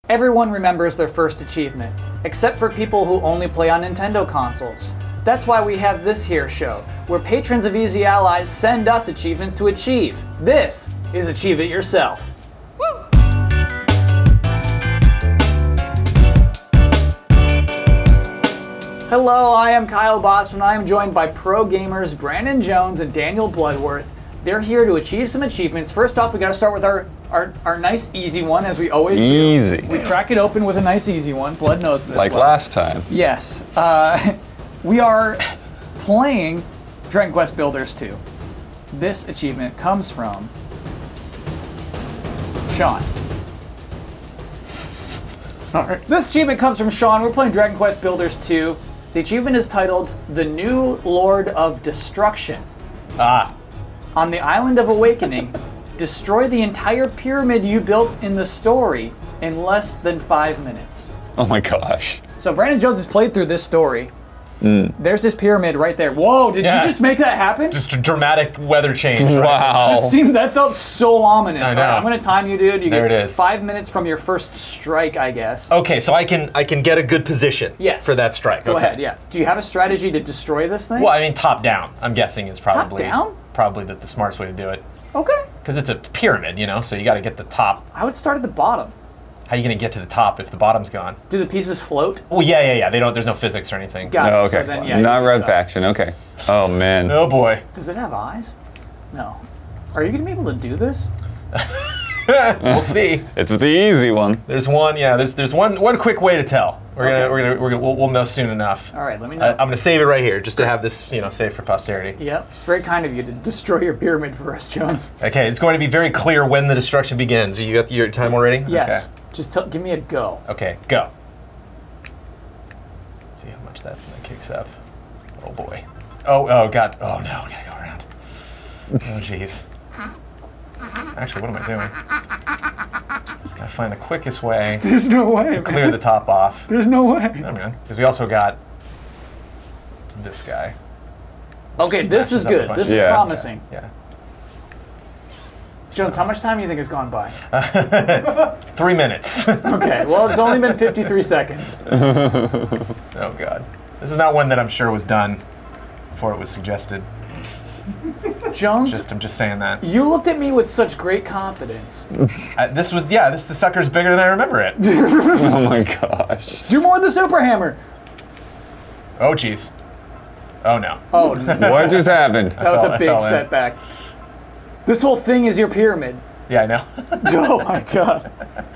Everyone remembers their first achievement, except for people who only play on Nintendo consoles. That's why we have this here show, where patrons of Easy Allies send us achievements to achieve. This is Achieve It Yourself. Woo! Hello, I am Kyle Bosman. I am joined by pro gamers Brandon Jones and Daniel Bloodworth. They're here to achieve some achievements. First off, we gotta start with our nice easy one, as we always do. Easy. We crack it open with a nice easy one. Blood knows this. Like last time. Yes. We are playing Dragon Quest Builders 2. This achievement comes from Sean. Sorry. This achievement comes from Sean. We're playing Dragon Quest Builders 2. The achievement is titled The New Lord of Destruction. On the Island of Awakening, destroy the entire pyramid you built in the story in less than 5 minutes. Oh my gosh. So Brandon Jones has played through this story. There's this pyramid right there. Whoa, did you just make that happen? Just a dramatic weather change. Right? Wow. That felt so ominous. I know. Right, I'm gonna time you, dude. You there get it is. 5 minutes from your first strike, I guess. Okay, so I can get a good position for that strike. Go ahead, yeah. Do you have a strategy to destroy this thing? Well, I mean, top down, I'm guessing is probably Top down? Probably the smartest way to do it. Okay. Because it's a pyramid, you know, so you got to get the top. I would start at the bottom. How are you going to get to the top if the bottom's gone? Do the pieces float? Well, yeah. They don't. There's no physics or anything. Got it. Oh, okay. So then, yeah, Not red faction, okay. Oh man. Oh boy. Does it have eyes? No. Are you gonna be able to do this? We'll see. It's the easy one. There's one. Yeah. There's one quick way to tell. We'll know soon enough. All right. Let me know. I'm gonna save it right here just to have this, saved for posterity. Yep. It's very kind of you to destroy your pyramid for us, Jones. Okay. It's going to be very clear when the destruction begins. You got your time already? Yes. Okay. Just give me a go. Okay. Go. Let's see how much that kicks up. Oh boy. Oh god. Oh no. We gotta go around. Oh jeez. Actually, what am I doing? Just gotta find the quickest way There's no way. to clear the top off. There's no way. Oh man, because we also got this guy. Okay, this is good. This is Yeah. promising. Yeah. Jones, how much time do you think has gone by? 3 minutes. Okay, well, it's only been 53 seconds. Oh god. This is not one that I'm sure was done before it was suggested. Jones, I'm just saying that. you looked at me with such great confidence. The sucker's bigger than I remember it. Oh my gosh. Do more of the super hammer. Oh jeez. Oh no. Oh, no. What just happened? That was a I big fell in. setback. This whole thing is your pyramid. Yeah, I know. Oh my god.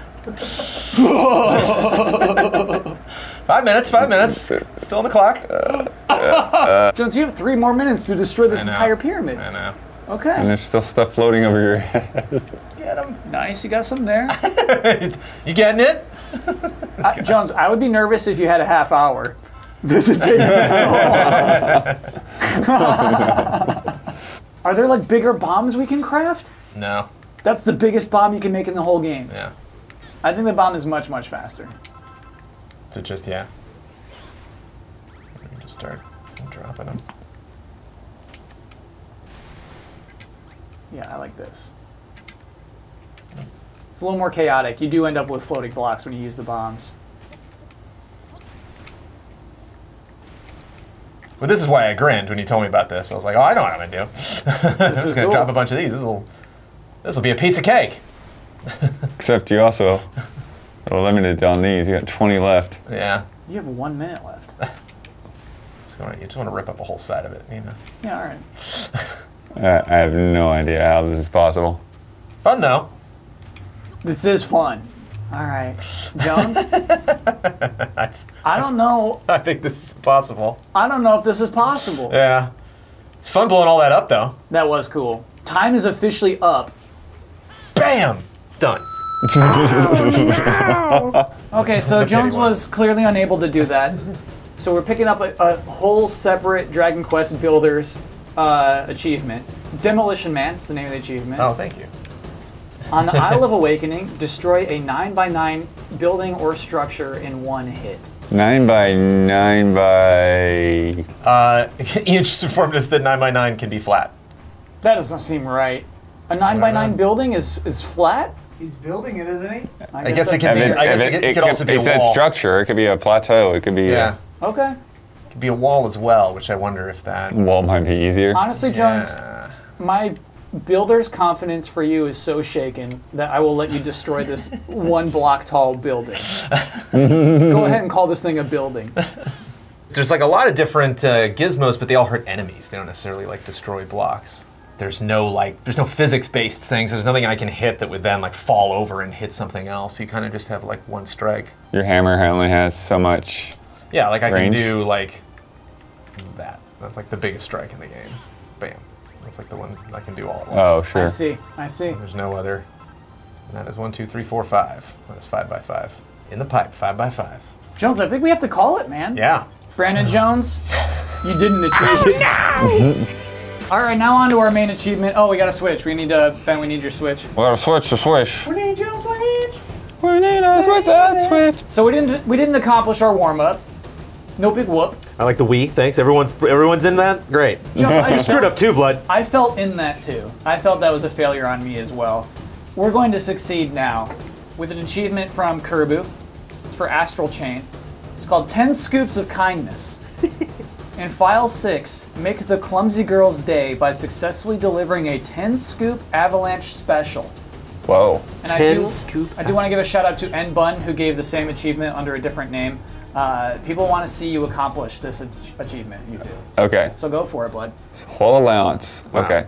5 minutes. Still on the clock. Jones, you have 3 more minutes to destroy this I know. entire pyramid. I know. And Okay. there's still stuff floating over your head. Get him. Nice, you got some there. You getting it? Jones, I would be nervous if you had a half hour. This is taking so long. Are there like bigger bombs we can craft? No. That's the biggest bomb you can make in the whole game. Yeah. I think the bomb is much, much faster. So just, yeah. Let me just start dropping them. Yeah, I like this. It's a little more chaotic. You do end up with floating blocks when you use the bombs. Well, this is why I grinned when you told me about this. I was like, oh, I know what I'm gonna do. I'm just gonna cool. drop a bunch of these. This will be a piece of cake. Except you also are limited on these. You got 20 left. Yeah. You have 1 minute left. You just want to rip up a whole side of it, you know. Yeah, all right. I have no idea how this is possible. Fun though. This is fun. All right. Jones, I don't know. I think this is possible. I don't know if this is possible. Yeah. It's fun blowing all that up though. That was cool. Time is officially up. Bam! Done. Okay, so Jones was clearly unable to do that. So we're picking up a whole separate Dragon Quest Builders achievement. Demolition Man is the name of the achievement. Oh, thank you. On the Isle of Awakening, destroy a 9x9 building or structure in 1 hit. 9 by 9 by... Ian just informed us that 9x9 can be flat. That doesn't seem right. A 9x9 building is flat? He's building it, isn't he? I guess it can be. I guess it could also be a It said wall. structure. It could be a plateau. It could be Yeah. Okay. It could be a wall as well, which I wonder if that. wall might be easier. Honestly, Jones, Yeah. my builder's confidence for you is so shaken that I will let you destroy this 1 block tall building. Go ahead and call this thing a building. There's like a lot of different gizmos, but they all hurt enemies. They don't necessarily like destroy blocks. There's no physics-based things. There's nothing I can hit that would then like fall over and hit something else. You kind of just have like one strike. Your hammer only has so much. Yeah, like I range. can do like that. That's like the biggest strike in the game. Bam. That's like the one I can do all at once. Oh, sure. I see. I see. There's no other. And that is 1, 2, 3, 4, 5. That is 5 by 5. In the pipe, 5 by 5. Jones, I think we have to call it, man. Yeah. Brandon Jones, you didn't achieve it. All right, now on to our main achievement. Oh, we got to switch. We need Ben, we need your switch. We gotta switch the switch. We need your switch. We need a switch that switch. So we didn't accomplish our warm-up. No big whoop. I like the we. Thanks. Everyone's in that. Great. Jones, I You screwed up too, blood. I felt in that too. I felt that was a failure on me as well. We're going to succeed now with an achievement from Kerbu. It's for Astral Chain. It's called 10 Scoops of Kindness. In File 6, make the clumsy girl's day by successfully delivering a 10-scoop avalanche special. Whoa. And 10 scoop. I do want to give a shout out to N Bun, who gave the same achievement under a different name. People want to see you accomplish this achievement, you two. Okay. So go for it, bud. Whole allowance. Wow. Okay.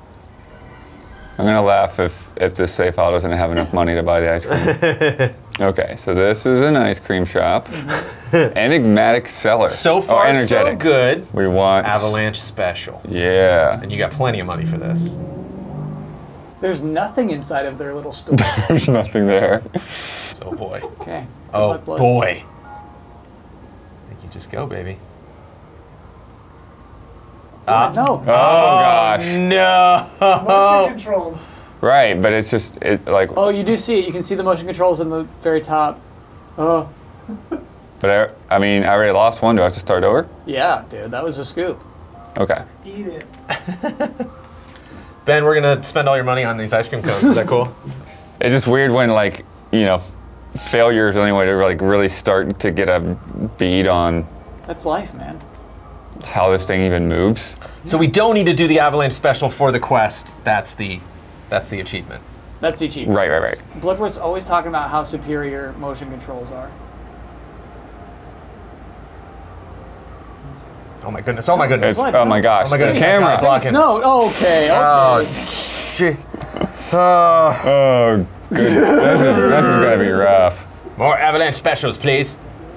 I'm gonna laugh if this save file doesn't have enough money to buy the ice cream. Okay, so this is an ice cream shop. Enigmatic cellar. So far, so energetic. good. We want Avalanche special. Yeah. And you got plenty of money for this. There's nothing inside of their little store. There's nothing there. So boy. Okay. Good Oh luck, bud. boy. I think you just go, baby. No. Oh gosh. No. Motion controls. Right, but it's just like. Oh, you do see it. You can see the motion controls in the very top. Oh. But I mean, I already lost one. Do I have to start over? Yeah, dude, that was a scoop. Okay. Eat it. Ben, we're gonna spend all your money on these ice cream cones. Is that cool? It's just weird when failure is the only way to like really start to get a bead on That's life, man. how this thing even moves. So we don't need to do the avalanche special for the quest. That's the achievement. That's the achievement. Right. Bloodworth's always talking about how superior motion controls are. Oh my goodness. Oh my goodness. It's, What? oh my gosh. Oh my the goodness. camera. Blocking. No, okay. Oh, shit. Oh. Oh, good. This is gonna be rough. More avalanche specials, please.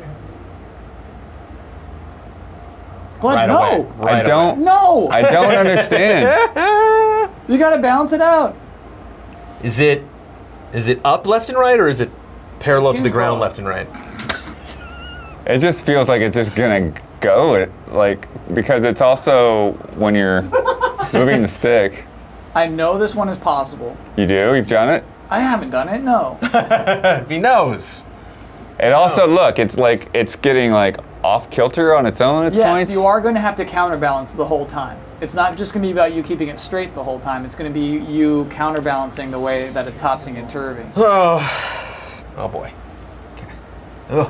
Blood, Right no. away. Right I don't. No. I don't understand. You gotta balance it out. Is it up left and right, or is it parallel to seems the ground both. left and right? It just feels like it's just gonna go. Because it's also when you're moving the stick. I know this one is possible. You do? You've done it? I haven't done it, no. He knows. It also, look, it's like, it's getting like off kilter on its own at Yes, points. you are going to have to counterbalance the whole time. It's not just going to be about you keeping it straight the whole time. It's going to be you counterbalancing the way that it's topsing and turving. Oh boy. Okay.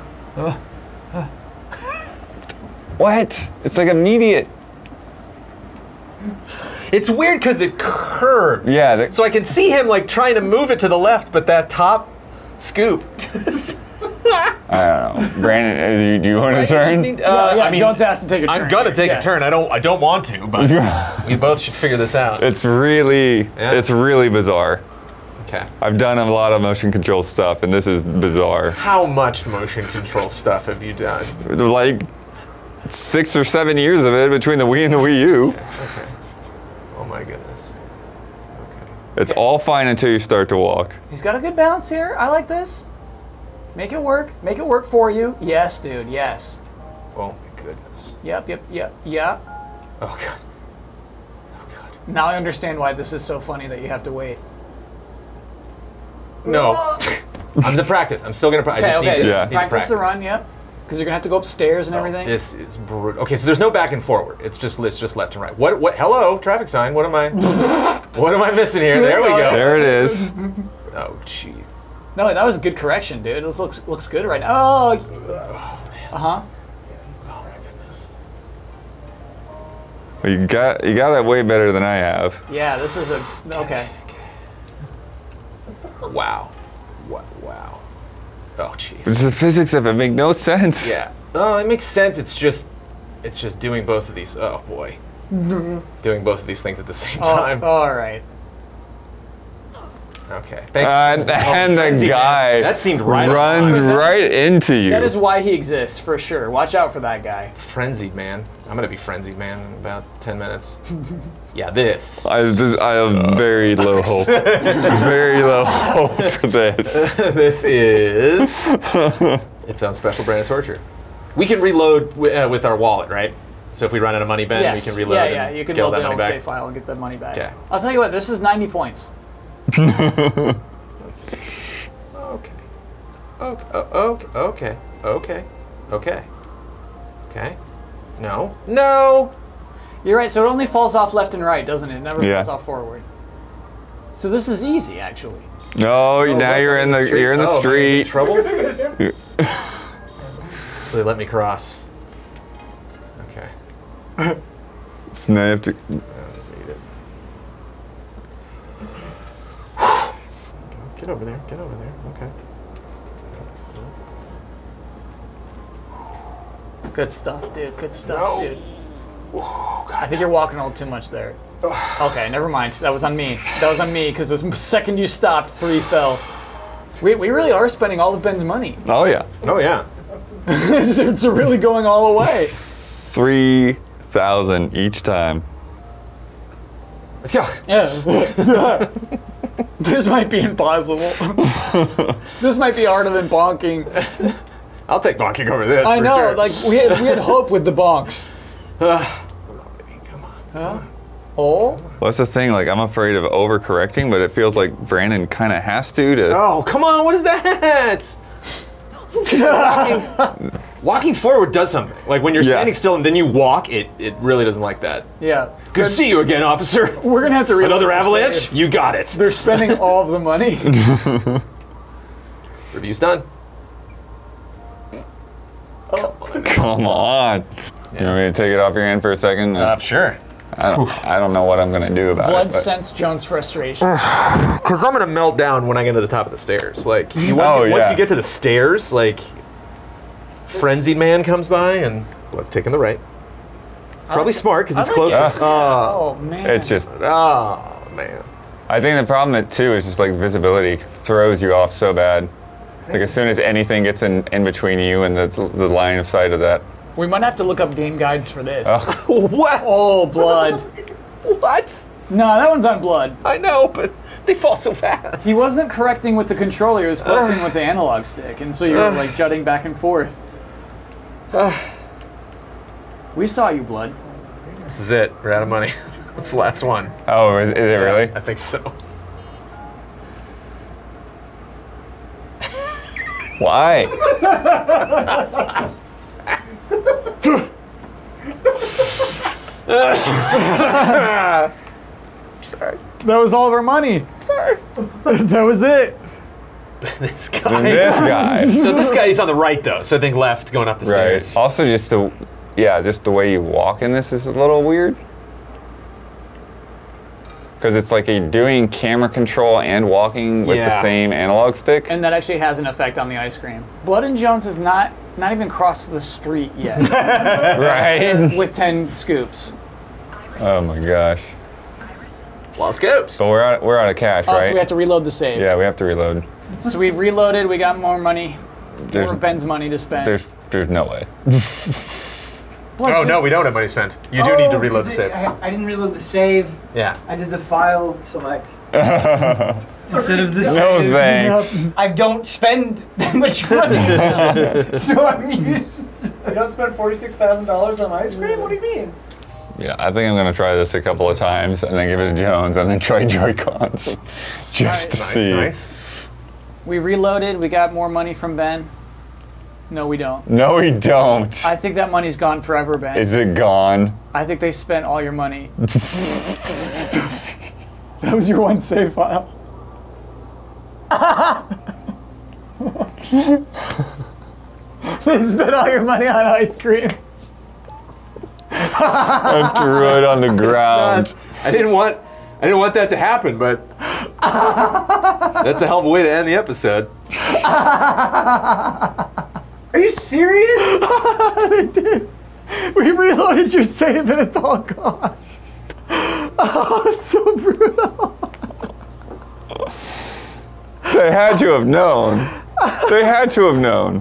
What? It's like immediate. It's weird because it curves. Yeah. So I can see him like trying to move it to the left, but that top scoop. I don't know. Brandon, do you want to turn? I mean, Jones has to take a turn. I'm gonna here. take Yes. a turn. I don't want to, but we both should figure this out. It's really bizarre. Okay. I've done a lot of motion control stuff, and this is bizarre. How much motion control stuff have you done? There's like 6 or 7 years of it between the Wii and the Wii U. Okay. Oh my goodness. Okay. It's all fine until you start to walk. He's got a good balance here. I like this. Make it work. Make it work for you. Yes, dude. Yes. Oh my goodness. Yep. Oh god. Oh god. Now I understand why this is so funny that you have to wait. No. I'm the practice. I'm still gonna practice. Okay. Yeah. Practice the run. Yep. Because you're gonna have to go upstairs and everything. This is brutal. Okay, so there's no back and forward. It's just left and right. What? Hello, traffic sign. What am I missing here? There we go. There it is. Oh, jeez. No, that was a good correction, dude. This looks good right now. Oh. Uh-huh. Oh my goodness. Well, you got it way better than I have. Yeah, this is a... Okay. Wow. Wow. Oh, jeez. It's the physics of it make no sense. Yeah. Oh, it makes sense. It's just doing both of these. Oh boy. Doing both of these things at the same time. All right. Okay. Thanks. And the guy that seemed right runs right into you. That is why he exists, for sure. Watch out for that guy. Frenzied man. I'm gonna be frenzied man in about 10 minutes. Yeah, this. I have very low hope. Very low hope for this. This is. It's on special brand of torture. We can reload with our wallet, right? So if we run out of money, Ben, we can reload. Yeah, you can get all load that the money old back. save file and get the money back. Okay. I'll tell you what, this is 90 points. Okay. Okay. No. You're right, so it only falls off left and right, doesn't it? It never Yeah. falls off forward. So this is easy, actually. No, now you're in the street. Trouble. So they let me cross. Okay. So now you have to. I just need it. Get over there. Okay. Good stuff, dude. Good stuff, No. dude. I think you're walking a little too much there. Okay, never mind. That was on me. That was on me, because the second you stopped, 3 fell. We really are spending all of Ben's money. Oh yeah. Oh yeah. It's really going all the way. 3,000 each time. Yeah. Yeah. This might be impossible. This might be harder than bonking. I'll take bonking over this. I for know, sure. like we had hope with the bonks. Come on. Huh? Oh? Well, that's the thing. Like, I'm afraid of overcorrecting, but it feels like Brandon kind of has to. Oh, come on! What is that? Walking forward does something. Like when you're standing still and then you walk, it really doesn't like that. Yeah. Good to see you again, officer. We're gonna have to reload Another the avalanche? save. You got it. They're spending all of the money. Review's done. Come on. You want me to take it off your hand for a second? Sure. I don't know what I'm gonna do about Blood it. but- sense Jones' frustration. Because I'm gonna melt down when I get to the top of the stairs. Like once yeah. you get to the stairs, like frenzied man comes by and let's take in the right. Probably smart because it's closer. Oh man. It's just. Oh man. I think the problem too is just like visibility throws you off so bad. Like as soon as anything gets in between you and the line of sight of that. We might have to look up game guides for this. What? Oh, blood. What? No, that one's on blood. I know, but they fall so fast. He wasn't correcting with the controller, he was correcting with the analog stick, and so you were like jutting back and forth. We saw you, blood. This is it. We're out of money. It's the last one. Oh, is it really? I think so. Why? Sorry. That was all of our money. Sorry. That was it. This guy. This guy. So this guy is on the right though. So I think left going up the Right. stairs. Also, just the way you walk in this is a little weird. Because it's like you're doing camera control and walking with the same analog stick. And that actually has an effect on the ice cream. Blood and Jones has not even crossed the street yet Right? with 10 scoops. Oh my gosh. Lost scopes. So we're out of cash, Oh, right? so we have to reload the save. Yeah, we have to reload. So we reloaded, we got more money. There's- More Ben's money to spend. There's no way. Blood, Oh no, just- we don't have money spent. You do need to reload the save. I didn't reload the save. Yeah. I did the file select instead of the No save. thanks. I don't spend that much money, so I'm used. You don't spend $46,000 on ice cream? What do you mean? Yeah, I think I'm gonna try this a couple of times and then give it to Jones and then try Joy-Cons. Just to see. Nice. We reloaded, we got more money from Ben. No, we don't. No, we don't. I think that money's gone forever, Ben. Is it gone? I think they spent all your money. That was your one save file. Spend all your money on ice cream. I threw it on the ground. I didn't want that to happen, but that's a hell of a way to end the episode. Are you serious? They did. We reloaded your save and it's all gone. Oh, it's so brutal. They had to have known. They had to have known.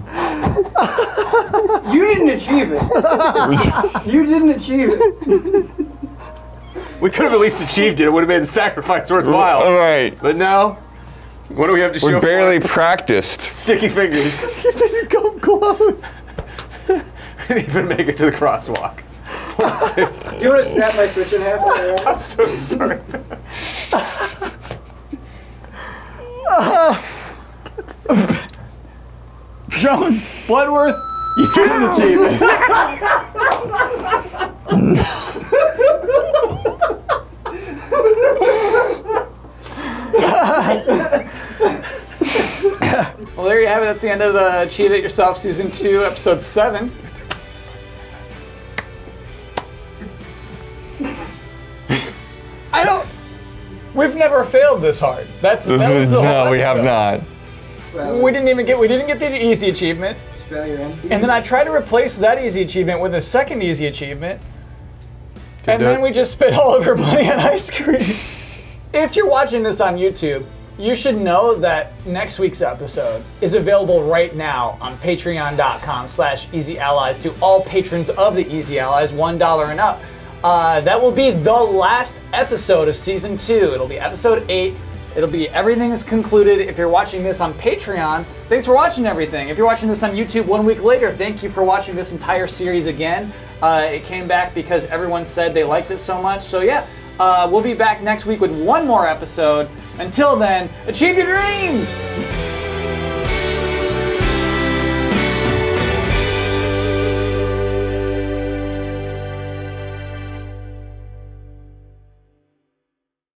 You didn't achieve it. You didn't achieve it. We could have at least achieved it. It would have made the sacrifice worthwhile. All right. But no. What do we have to show? We barely for it? practiced. Sticky fingers. You didn't come close. We didn't even make it to the crosswalk. Do you want to snap my switch in half? I'm so sorry. Jones, Bloodworth, you didn't achieve it. Well, there you have it. That's the end of the Achieve It Yourself Season 2, Episode 7. We've never failed this hard. That was the whole No, we have episode. not. We didn't get the easy achievement. And then I tried to replace that easy achievement with a second easy achievement. And then we just spent all of our money on ice cream. If you're watching this on YouTube, you should know that next week's episode is available right now on patreon.com/EasyAllies to all patrons of the Easy Allies, $1 and up. That will be the last episode of Season 2. It'll be Episode 8. It'll be everything is concluded. If you're watching this on Patreon, thanks for watching everything. If you're watching this on YouTube 1 week later, thank you for watching this entire series again. It came back because everyone said they liked it so much. So yeah, we'll be back next week with one more episode. Until then, achieve your dreams!